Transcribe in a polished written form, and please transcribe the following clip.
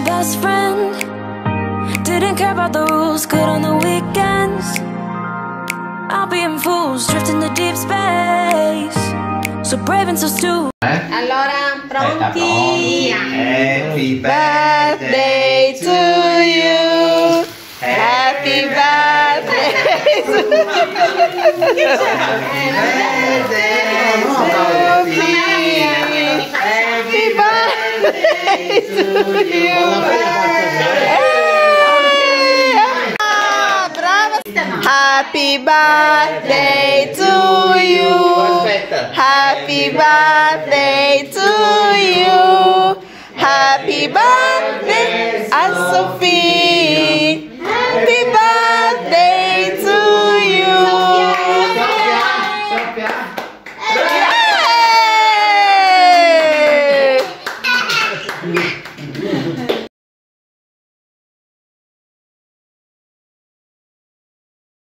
best friend. Didn't care about the rules, good on the weekends. I'll be in fools, drifting to deep space. So brave and so stupid. Allora, pronti? Happy Birthday to you. Happy birthday to you. Happy birthday to you. Happy birthday to you. Happy birthday to you. Happy birthday, Sophie.